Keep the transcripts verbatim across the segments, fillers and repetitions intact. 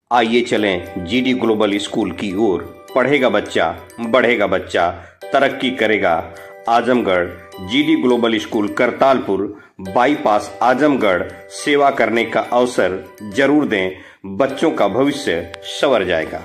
आइए चलें GD global school की ओर। पढ़ेगा बच्चा, बढ़ेगा बच्चा, तरक्की करेगा Azamgarh. GD global school Kartalpur bypass Azamgarh. सेवा करने का अवसर जरूर दें, बच्चों का भविष्य संवर जाएगा।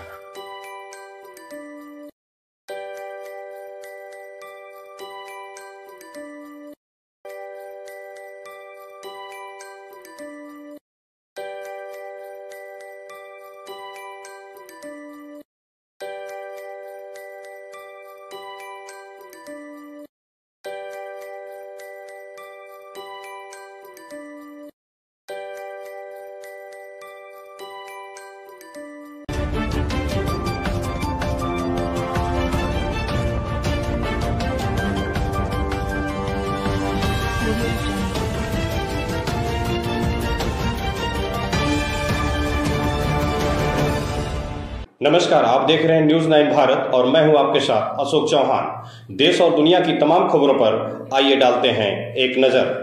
नमस्कार, आप देख रहे हैं न्यूज नाइन भारत और मैं हूं आपके साथ अशोक चौहान। देश और दुनिया की तमाम खबरों पर आइए डालते हैं एक नजर।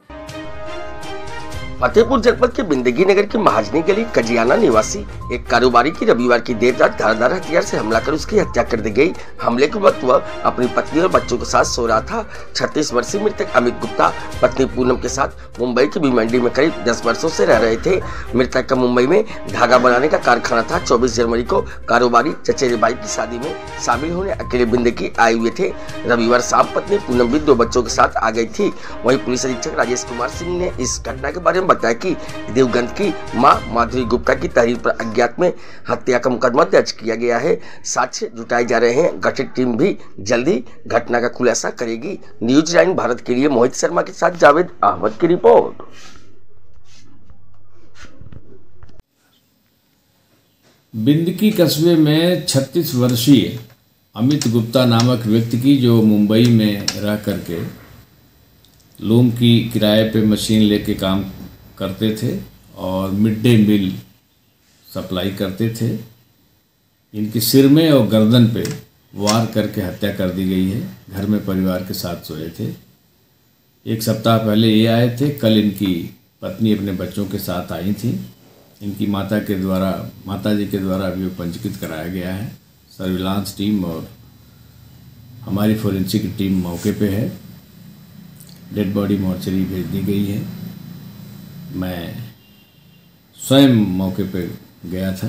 फतेहपुर जनपद के बिंदगी नगर की महाजनी गली कजियाना निवासी एक कारोबारी की रविवार की देर रात धारदार हथियार से हमला कर उसकी हत्या कर दी गई। हमले के वक्त वह अपनी पत्नी और बच्चों के साथ सो रहा था। छत्तीस वर्षीय मृतक अमित गुप्ता पत्नी पूनम के साथ मुंबई की भिवंडी में करीब दस वर्षों से रह रहे थे। मृतक का मुंबई में धागा बनाने का कारखाना था। चौबीस जनवरी को कारोबारी चचेरे भाई की शादी में शामिल होने अकेले बिंदगी आए हुए थे। रविवार शाम पत्नी पूनम भी दो बच्चों के साथ आ गई थी। वहीं पुलिस अधीक्षक राजेश कुमार सिंह ने इस घटना के बारे में बताया कि देवगंज की मां माधुरी गुप्ता की तहरीर पर अज्ञात में हत्या का मुकदमा दर्ज किया गया है। साक्ष्य जुटाए जा रहे हैं। गठित टीम भी जल्दी घटना का खुलासा करेगी। न्यूज नाइन भारत के लिए मोहित शर्मा के साथ जावेद अहमद की रिपोर्ट। बिंदकी कस्बे में छत्तीस वर्षीय अमित गुप्ता नामक व्यक्ति की, जो मुंबई में रह करके लूम की किराए पे मशीन लेके काम करते थे और मिड डे मील सप्लाई करते थे, इनके सिर में और गर्दन पे वार करके हत्या कर दी गई है। घर में परिवार के साथ सोए थे। एक सप्ताह पहले ये आए थे। कल इनकी पत्नी अपने बच्चों के साथ आई थी। इनकी माता के द्वारा माता जी के द्वारा अभी पंजीकृत कराया गया है। सर्विलांस टीम और हमारी फोरेंसिक टीम मौके पे है। डेड बॉडी मॉर्चरी भेज दी गई है। मैं स्वयं मौके पे गया था।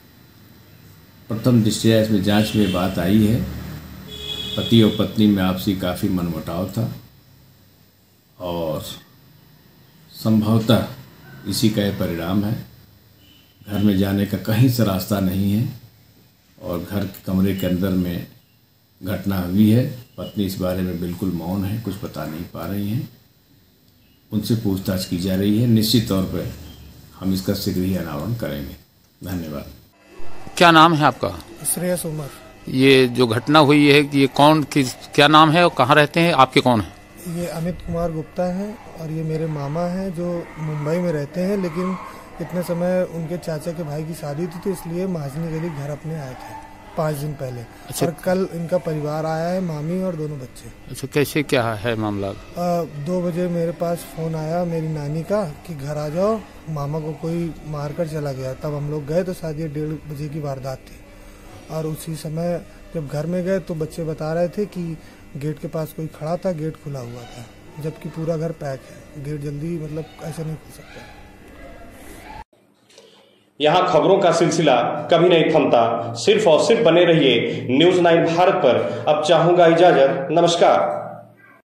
प्रथम दृष्टया इसमें जांच में बात आई है, पति और पत्नी में आपसी काफ़ी मनमुटाव था और संभवतः इसी का यह परिणाम है। घर में जाने का कहीं से रास्ता नहीं है और घर के कमरे के अंदर में घटना हुई है। पत्नी इस बारे में बिल्कुल मौन है, कुछ बता नहीं पा रही हैं। उनसे पूछताछ की जा रही है। निश्चित तौर पर हम इसका शीघ्र ही अनावरण करेंगे। धन्यवाद। क्या नाम है आपका? श्रेयस उमर। ये जो घटना हुई है ये कौन किस क्या नाम है और कहाँ रहते हैं? आपके कौन है? ये अमित कुमार गुप्ता हैं और ये मेरे मामा हैं जो मुंबई में रहते हैं, लेकिन इतने समय उनके चाचा के भाई की शादी थी तो इसलिए महाजनी गली घर अपने आए थे पाँच दिन पहले। अच्छा। और कल इनका परिवार आया है, मामी और दोनों बच्चे। अच्छा, कैसे क्या है मामला? आ, दो बजे मेरे पास फोन आया मेरी नानी का कि घर आ जाओ, मामा को कोई मारकर चला गया। तब हम लोग गए तो शायद ये डेढ़ बजे की वारदात थी। और उसी समय जब घर में गए तो बच्चे बता रहे थे कि गेट के पास कोई खड़ा था, गेट खुला हुआ था, जबकि पूरा घर पैक है। गेट जल्दी मतलब ऐसे नहीं खुल सकता। यहाँ खबरों का सिलसिला कभी नहीं थमता। सिर्फ और सिर्फ बने रहिए न्यूज नाइन भारत पर। अब चाहूंगा इजाजत। नमस्कार।